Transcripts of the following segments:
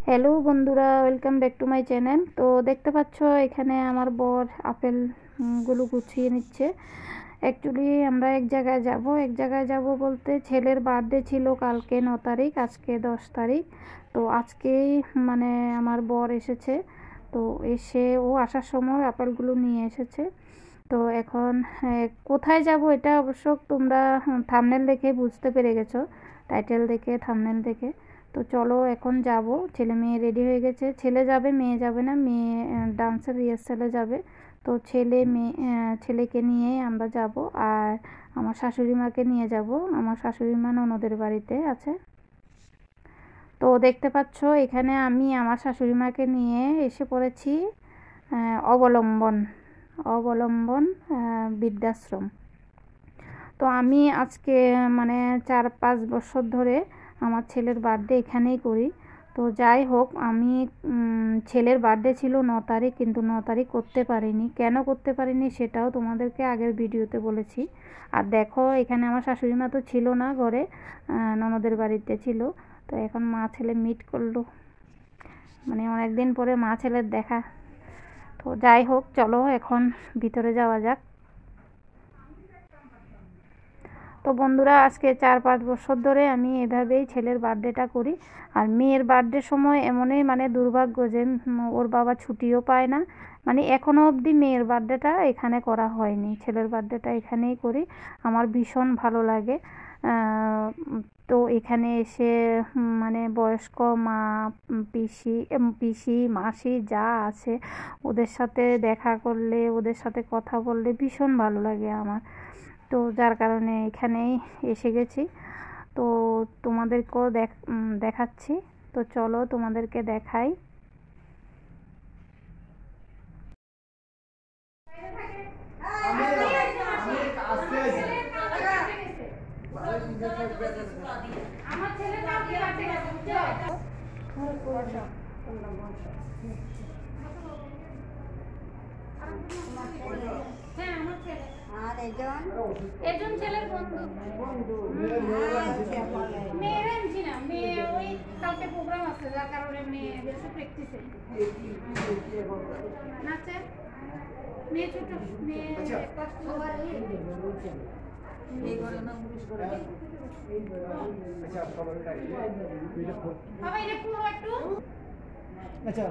Hello বন্ধুরা, welcome back to my channel. তো দেখতে পাচ্ছ এখানে আমার বর আপেল গুলো গুছিয়ে নিচ্ছে। অ্যাকচুয়ালি আমরা এক জায়গায় যাব বলতে ছেলের বার্থডে ছিল কালকে 9 তারিখ, আজকে 10 তারিখ। তো আজকেই মানে আমার বর এসেছে। তো এসে ও আসার সময় আপেলগুলো নিয়ে এসেছে। তো এখন কোথায় যাব এটা অবশ্য তোমরা থাম্বনেল দেখে বুঝতে পেরে গেছো, টাইটেল দেখে থাম্বনেল দেখে। তো চলো এখন যাব। ছেলে মেয়ে রেডি হয়ে গেছে, ছেলে যাবে মেয়ে যাবে না, মেয়ে ডান্সের রিহার্সালে যাবে। তো ছেলেকে নিয়েই আমরা যাব। আর আমার শাশুড়ি মাকে নিয়ে যাব, আমার শাশুড়ি মা ননদের বাড়িতে আছে। তো দেখতে পাচ্ছ এখানে আমি আমার শাশুড়ি মাকে নিয়ে এসে পড়েছি অবলম্বন অবলম্বন বৃদ্ধাশ্রম। তো আমি আজকে মানে 4-5 বছর ধরে আমার ছেলের বার্থডে এখানেই করি। তো যাই হোক, আমি ছেলের বার্থডে ছিল 9 তারিখ, কিন্তু 9 তারিখ করতে পারিনি। কেন করতে পারিনি সেটাও তোমাদেরকে আগের ভিডিওতে বলেছি। আর দেখো এখানে আমার শাশুড়ি মা তো ছিল না ঘরে, ননদের বাড়িতে ছিল। তো এখন মা ছেলে মিট করলো, মানে অনেক দিন পরে মা ছেলের দেখা। তো যাই হোক, চলো এখন ভিতরে যাওয়া যাক। তো বন্ধুরা, আজকে 4-5 বছর ধরে আমি এভাবেই ছেলের বার্থডেটা করি। আর মেয়ের বার্থডের সময় এমনই মানে দুর্ভাগ্য যে ওর বাবা ছুটিও পায় না। মানে এখনও অবধি মেয়ের বার্থডেটা এখানে করা হয়নি, ছেলের বার্থডেটা এখানেই করি। আমার ভীষণ ভালো লাগে। তো এখানে এসে মানে বয়স্ক মা, পিসি মাসি যা আছে ওদের সাথে দেখা করলে, ওদের সাথে কথা বললে ভীষণ ভালো লাগে আমার। তো যার কারণে এখানেই এসে গেছি। তো তোমাদেরকেও দেখাচ্ছি। তো চলো তোমাদেরকে দেখাই। হ্যাঁ, আমার ছেলে। আর এজন ছেলের বন্ধু। মেয়ের আনছি না, মেয়ে ওই কালকে প্রোগ্রাম আছে যার কারণে মেয়ে বেশি প্র্যাকটিসে নাচে। মেয়ে ছোট, মেয়ে বাবা এটা পুরো একটু আচ্ছা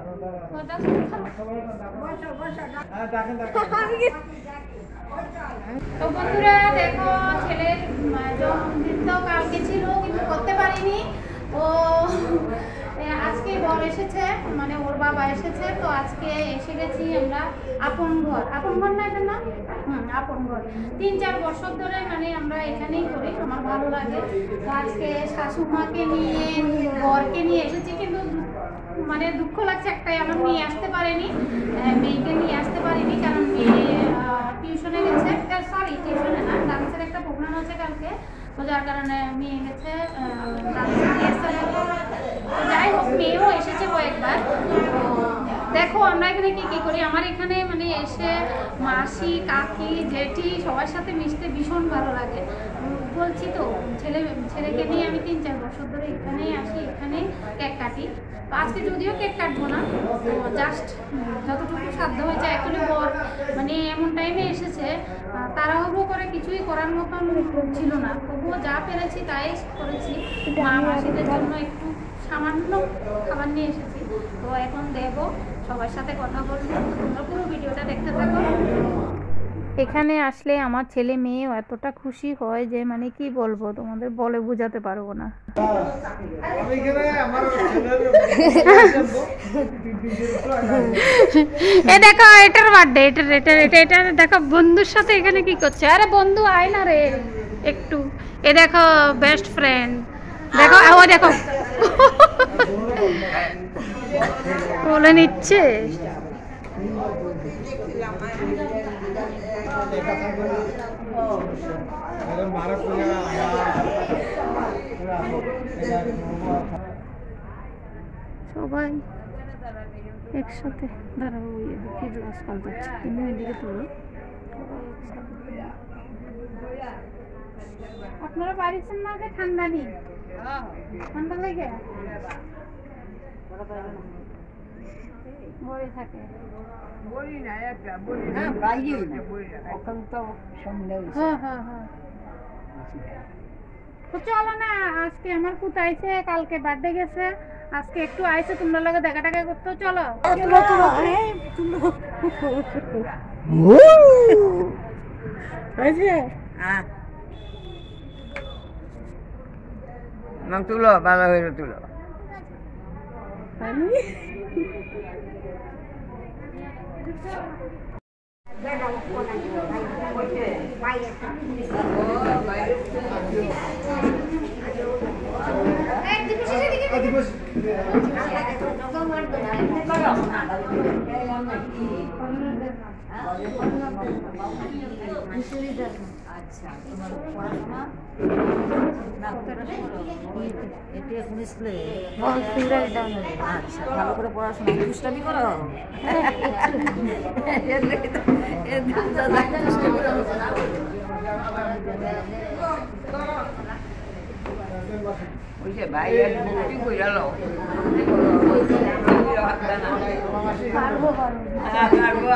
তো বন্ধুরা দেখো, ছেলের জন্মদিন তো কালকে ছিল কিন্তু করতে পারিনি। তো আজকে বর এসেছে, মানে ওর বাবা এসেছে। তো আজকে এসে গেছি আমরা আপন ঘর না এটা না, আপন ঘর। 3-4 বছর ধরে মানে আমরা এখানেই করি, আমার ভালো লাগে। তো আজকে শাশুমাকে নিয়ে বরকে নিয়ে এসেছি, কিন্তু মানে দুঃখ লাগছে একটাই, আমার মেয়ে আসতে পারেনি, মেয়েকে নিয়ে আসতে পারিনি কারণ মেয়ে টিউশনে গেছে। সরি, টিউশনে না, ডান্সের একটা প্রোগ্রাম আছে কালকে। তো যার কারণে মেয়ে গেছে ডান্সের রিহার্সালে। তো যাই হোক, মেয়েও এসেছে কয়েকবার। দেখো আমরা এখানে কি করি, আমার এখানে মানে এসে মাসি কাকি জেঠি সবার সাথে মিশতে ভীষণ ভালো লাগে। বলছি তো ছেলেকে নিয়ে আমি 3-4 বছর ধরে এখানেই আসি, এখানেই কেক কাটি। তো আজকে যদিও কেক কাটবো না, জাস্ট যতটুকু সাধ্য হয়েছে। অ্যাকচুয়ালি বর মানে এমন টাইমে এসেছে, তাড়াহুড়ো করে কিছুই করার মতন ছিল না, তবুও যা পেরেছি তাই করেছি। মা মাসিদের জন্য একটু সামান্য খাবার নিয়ে এসেছি। তো এখন দেবো, সবার সাথে কথা বলবো, তোমরা পুরো ভিডিওটা দেখতে থাকো। এখানে আসলে আমার ছেলে মেয়ে এতটা খুশি হয় যে মানে কি বলবো, তোমাদের বলে বোঝাতে পারবো না। এ দেখো, এটার বার্থডে, এটা দেখো বন্ধুর সাথে এখানে কি করছে। আরে বন্ধু আয় না রে একটু। এ দেখো বেস্ট ফ্রেন্ড, দেখো ও দেখো বলে নিচ্ছে। সবাই একসাথে দাঁড়াবো, কি ড্রেস পাল্টাচ্ছে কিন্তু এদিকে তুলো। আপনারা বাড়িছেন না যে ঠান্ডা নেই, ঠান্ডা লেগে বড়ি থাকে হ্যাঁ হ্যাঁ হ্যাঁ। তো চলো না, আজকে আমার পুত আইছে, কালকে বার্থডে গেছে, আজকে একটু আইছে তোমরা লাগে দেখা টাকা করতে। চলো তুলো ভালো হইলো তুলো। আচ্ছা তোমার পড়াশোনা আচ্ছা ভালো করে পড়াশোনা দুষ্টামি করো ওই যে ভাই মুক্তি কইরা লও পারবো পারবো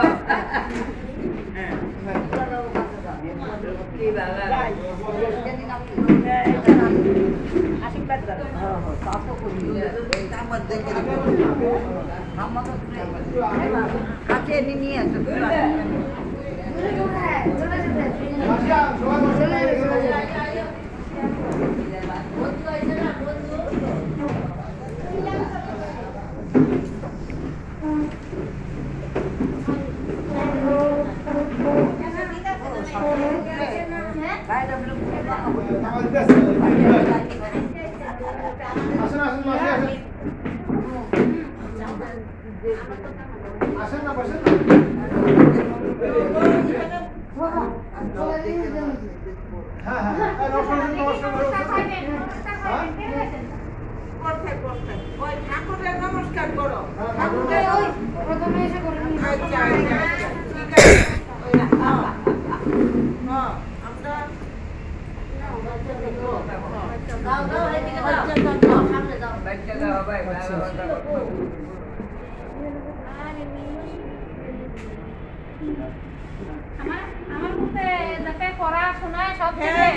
নিয়ে আসো নমস্কার করো আমার মতে যাতে পড়াশোনা সব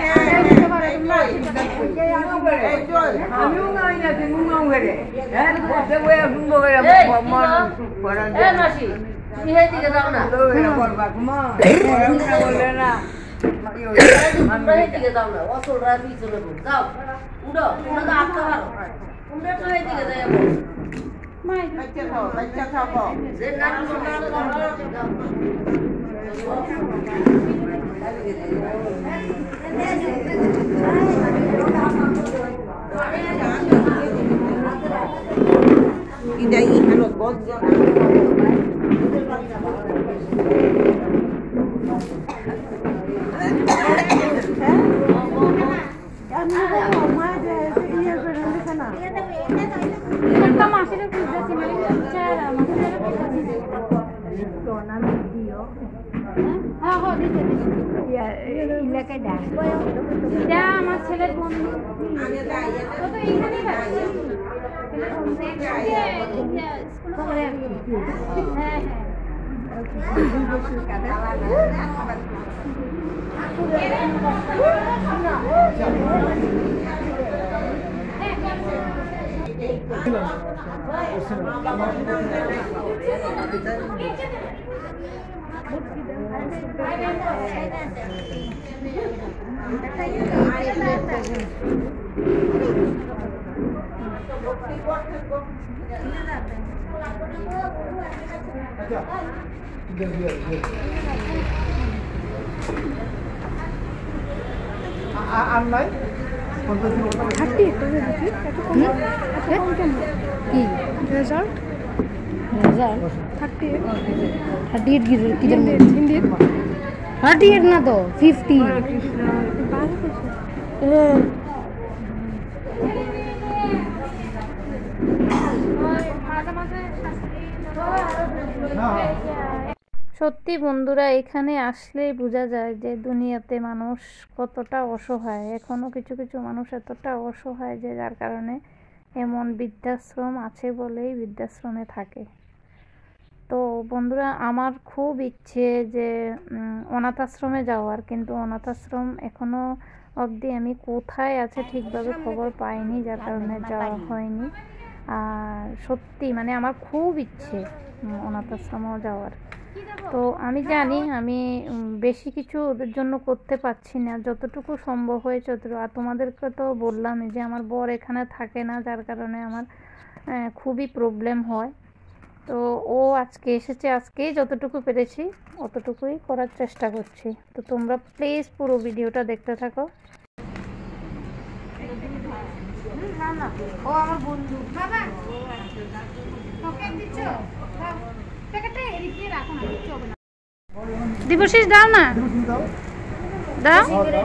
আমিও নাই না তুমি নাও হেরে হ্যাঁ বসে বসে শুনবো করে মন পড়া এই মাসি তুমি এই দিকে যাও না করবা মা বললে না আমরা এই দিকে যাও না অসল রাবি চলে যাও উড়ো উড়ো তো আটকা পারো উড়ো তো এই দিকে যাই বাচ্চা খাবো যে নাম ইদাই হলো গজন আমার ছেলের বন্ধু আর নাই থার্টি কি রেজাল্ট রেজাল্ট 38 কিদের হিন্দি 38 না তো 50 সত্যি বন্ধুরা, এখানে আসলেই বোঝা যায় যে দুনিয়াতে মানুষ কতটা অসহায়। এখনো কিছু কিছু মানুষ এতটা অসহায় যে যার কারণে এমন বৃদ্ধাশ্রম আছে বলেই বৃদ্ধাশ্রমে থাকে। তো বন্ধুরা, আমার খুব ইচ্ছে যে অনাথ আশ্রমে যাওয়ার, কিন্তু অনাথ আশ্রম এখনো অবধি আমি কোথায় আছে ঠিকভাবে খবর পাইনি, যার কারণে যাওয়া হয়নি। আর সত্যি মানে আমার খুব ইচ্ছে অনাথ আশ্রমেও যাওয়ার। তো আমি জানি আমি বেশি কিছু ওদের জন্য করতে পারছি না, যতটুকু সম্ভব হয়েছে ততটুকু। আর তোমাদেরকে তো বললাম যে আমার বর এখানে থাকে না, যার কারণে আমার খুবই প্রবলেম হয়। তো ও আজকে এসেছে, আজকেই যতটুকু পেরেছি অতটুকুই করার চেষ্টা করছি। তো তোমরা প্লিজ পুরো ভিডিওটা দেখতে থাকো। ও আমার বন্ধু বাবা ওকে দিচ্ছ প্যাকেটটা এদিকে রাখো না, কিছু হবে না। দিবশিস দাও না, দাও।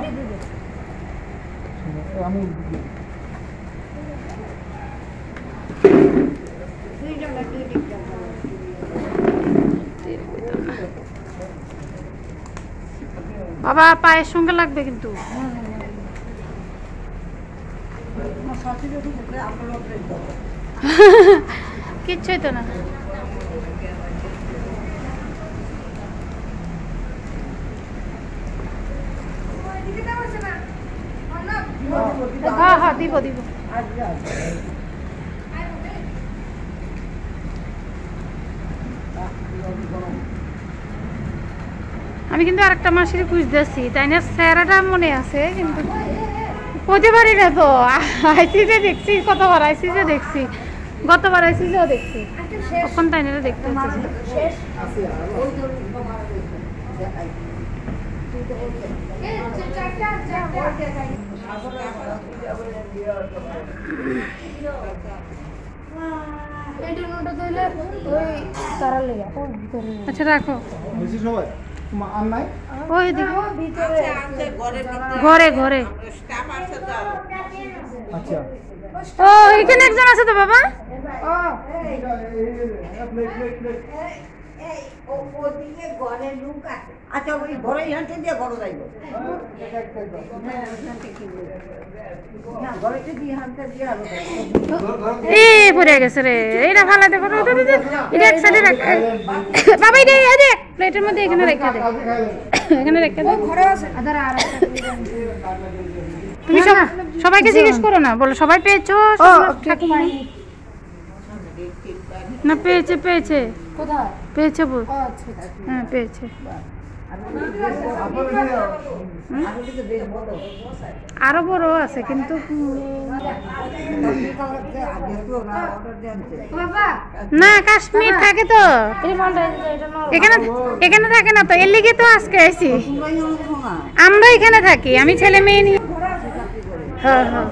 বাবা পায়ের সঙ্গে লাগবে কিন্তু। কিচ্ছুই তো না। হ্যাঁ হ্যাঁ দিব দিব। আমি কিন্তু আরেকটা মাসির খুঁজতেছি, তাই না? স্যারাটা মনে আছে কিন্তু কইতে পারি না তো। আইসি যে দেখছি, কতবার আইসি যে দেখছি, গতবার আইসি যেও দেখছি, তখন তাই না দেখতে আচ্ছা রাখো। ওই ঘরে ঘরে ও এখানে একজন আছে তো বাবা। আচ্ছা ওই ঘরে হাঁটে দিয়ে ঘরে যাইব এ পড়ে গেছে রে, এটা ফালাতে পারো। এটা এক সাইডে রাখ বাবা, এটা এই দেখ প্লেটের মধ্যে এখানে রেখে দে, এখানে রেখে দে। তুমি সবাইকে জিজ্ঞেস করো না, বলো সবাই পেয়েছো? না পেয়েছে পেয়েছে পেয়েছে বল। হ্যাঁ পেয়েছে। আরো বড় আছে কিন্তু না, কাশ্মীর থাকে তো এখানে, এখানে থাকে না তো, এর লিগে তো আজকে আইছি। আমরা এখানে থাকি, আমি ছেলে মেয়ে নিয়ে। হ্যাঁ হ্যাঁ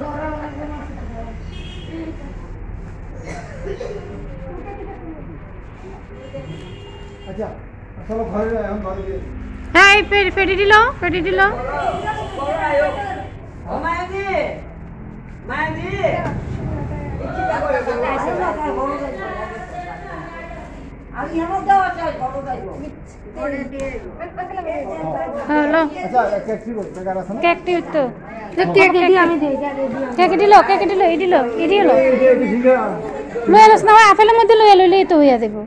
হ্যাঁ এই পেটি দিল, পেটি দিল। হ্যালো কেকটি তো কেকে দিল, কেকে দিল, এই দিল, এই দিল। লই আলস না, আপেলের মধ্যে লই লইলেই তো হইয়া দেব।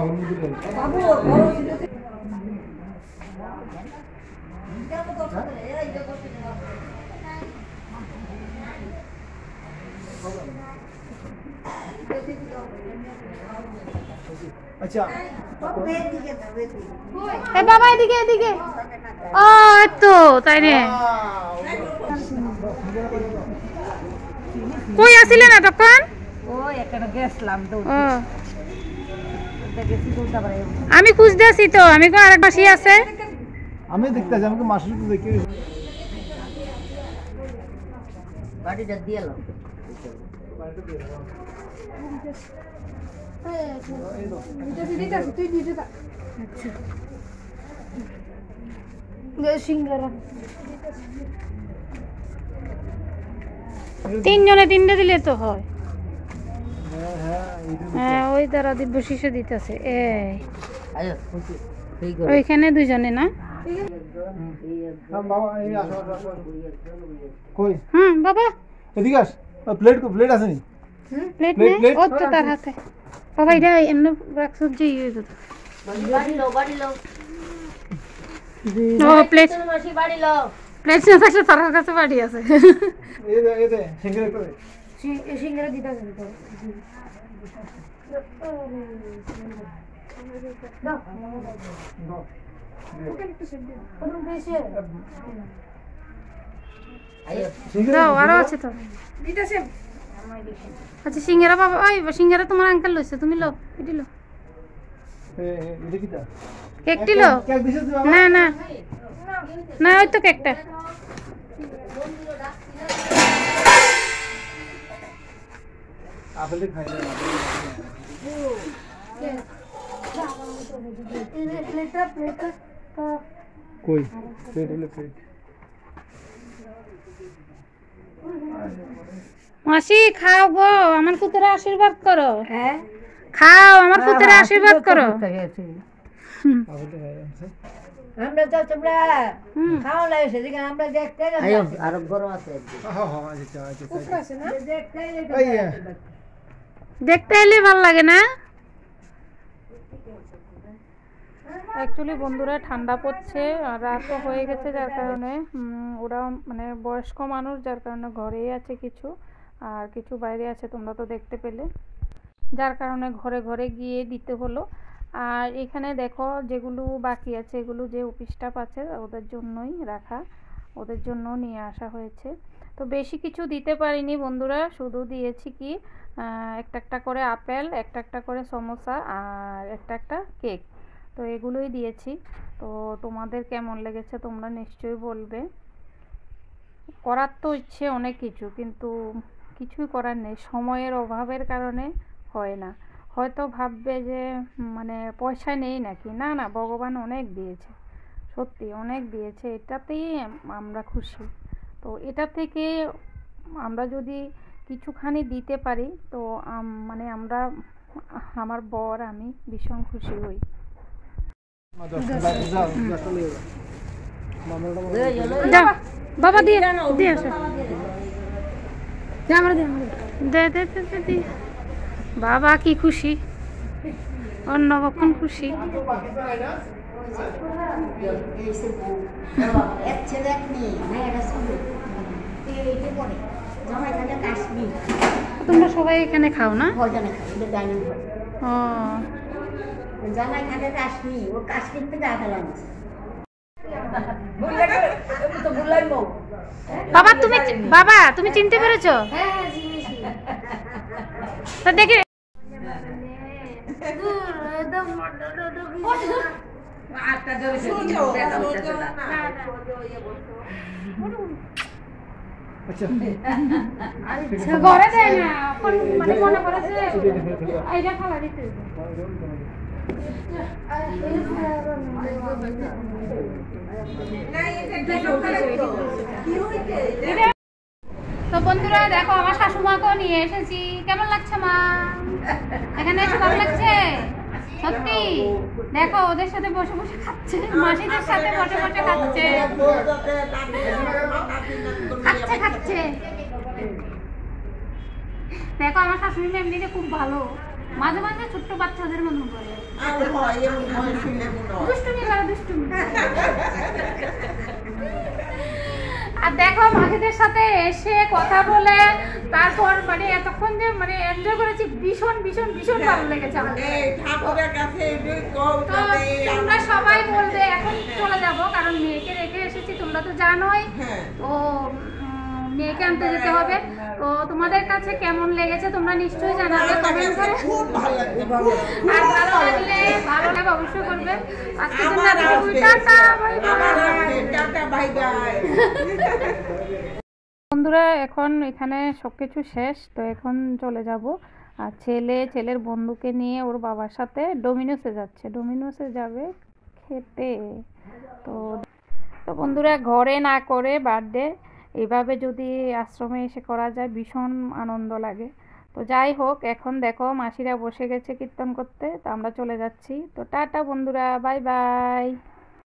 আচ্ছা এ বাবা এদিকে এদিকে। ও তো তাই রে, কই আসিলে না তখন? আমি খুঁজতে আছি তো, আমি কোন আরেক মাসি আছে। আমি দেখতে আছি, আমাকে মাসি তো দেখে বাড়িটা দিয়ে এলাম তিনজনে তিনটে দিলে তো হয়। হ্যাঁ ওই দ্বারা দিব্য শিশু দিতেছে। ওইখানে দুজনে না। কই বাবা এদিকে আস, প্লেট প্লেট আছে নি? প্লেট প্লেট, নে প্লেট। ও তো তার হাতে বাবা এটা এমনি রাখছো যে হইব বাড়ি লো ও প্লেট মাসি বাড়ি লো প্লেট না থাকলে তার কাছে বাড়ি আছে এই দে সিঙ্গেল করে সিঙ্গারা দিতে হবে দাও আরো আছে তো দিতেছে আচ্ছা সিঙ্গারা বাবা ওই সিঙ্গারা তোমার আঙ্কেল লইছে তুমি লো এটি লো এটা কি তা কেকটি লো কেক দিছিস তুই বাবা? না না না ওই তো কেকটা আপেল খাই না কই প্লেট হলো প্লেট মাসি খাও গো আমার পুত্রের আশীর্বাদ করো হ্যাঁ খাও আমার পুত্রের আশীর্বাদ করো আপেল খাই আছে আমরা তো তোমরা হুম খাওয়া লাগছে দেখে আমরা দেখতে আয়ো আর গরম আছে হ্যাঁ হ্যাঁ আচ্ছা আচ্ছা কুকুর আছে না দেখতে এই দেখতে এলে ভালো লাগে না অ্যাকচুয়ালি বন্ধুরা ঠান্ডা পড়ছে আর রাতও হয়ে গেছে যার কারণে ওরা মানে বয়স্ক মানুষ যার কারণে ঘরেই আছে কিছু আর কিছু বাইরে আছে তোমরা তো দেখতে পেলে যার কারণে ঘরে ঘরে গিয়ে দিতে হলো আর এখানে দেখো যেগুলো বাকি আছে এগুলো যে অফিস স্টাফ আছে ওদের জন্যই রাখা ওদের জন্য নিয়ে আসা হয়েছে তো বেশি কিছু দিতে পারিনি বন্ধুরা শুধু দিয়েছি কি একটা একটা করে আপেল একটা একটা করে সমোসা আর একটা একটা কেক তো এগুলোই দিয়েছি তো তোমাদের কেমন লেগেছে তোমরা নিশ্চয়ই বলবে করার তো ইচ্ছে অনেক কিছু কিন্তু কিছুই করার নেই সময়ের অভাবের কারণে হয় না হয়তো ভাববে যে মানে পয়সা নেই নাকি না না ভগবান অনেক দিয়েছে সত্যি অনেক দিয়েছে এটাতেই আমরা খুশি তো এটা থেকে আমরা যদি কিছুখানি দিতে পারি তো মানে আমরা আমার বর আমি ভীষণ খুশি হই যাও বাবা দিয়ে দিয়ে আসো দে আমরা দে দে দে দে দে দে বাবা কি খুশি অন্য কখন খুশি এক ছেলে এক মেয়ে হ্যাঁ এটা শুধু এইটা পড়ে জামাই থাকে কাশ্মীর তোমরা সবাই এখানে খাও না ভজনে খাই এটা ডাইনিং হল ও জামাই থাকে কাশ্মীর ও কাশ্মীর থেকে আপেল আনছে তো বললাই মো বাবা তুমি চিনতে পেরেছো তা দেখে আটটা ধরেছে ব্যথা হচ্ছে না আচ্ছা ঘরে দেয় না এখন মানে মনে করে যে এইটা খালা দিতে তো বন্ধুরা দেখো আমার শাশুমাকেও নিয়ে এসেছি কেমন লাগছে মা এখানে এসে ভালো লাগছে সত্যি দেখো ওদের সাথে বসে বসে খাচ্ছে মাসিদের সাথে বসে বসে খাচ্ছে খাচ্ছে খাচ্ছে দেখো আমার শাশুড়ি এমনিতে খুব ভালো মাঝে মাঝে ছোট্ট বাচ্চাদের মতো করে দুষ্টুমি করে দুষ্টুমি আর দেখো মাসিদের সাথে এসে কথা বলে তারপর মানে এতক্ষণ যে মানে এনজয় করেছি ভীষণ ভীষণ ভীষণ ভালো লেগেছে আমাদের তো তোমরা সবাই বলবে এখন চলে যাব কারণ মেয়েকে রেখে এসেছি তোমরা তো জানোই তো মেয়েকে আনতে যেতে হবে তো তোমাদের কাছে কেমন লেগেছে তোমরা নিশ্চয়ই জানাবে কমেন্ট করে আর ভালো লাগলে ভালো লাগে অবশ্যই করবে আজকের জন্য টাটা বাই বাই বন্ধুরা এখন এখানে সবকিছু শেষ তো এখন চলে যাব আর ছেলের বন্ধুকে নিয়ে ওর বাবার সাথে ডোমিনোসে যাচ্ছে ডোমিনোসে যাবে খেতে তো বন্ধুরা ঘরে না করে বার্থডে এইভাবে যদি আশ্রমে এসে করা যায় ভীষণ আনন্দ লাগে তো যাই হোক এখন দেখো মাসিরা বসে গেছে কীর্তন করতে তো আমরা চলে যাচ্ছি তো টাটা বন্ধুরা বাই বাই